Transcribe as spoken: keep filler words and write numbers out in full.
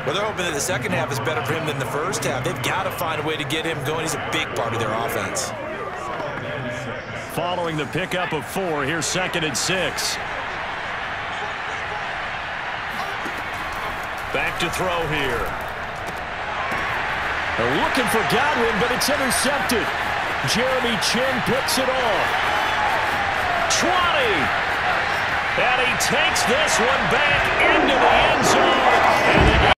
Well, they're hoping that the second half is better for him than the first half. They've got to find a way to get him going. He's a big part of their offense. Following the pickup of four, here's second and six. Back to throw here. They're looking for Godwin, but it's intercepted. Jeremy Chinn picks it off. twenty. And he takes this one back into the end zone. And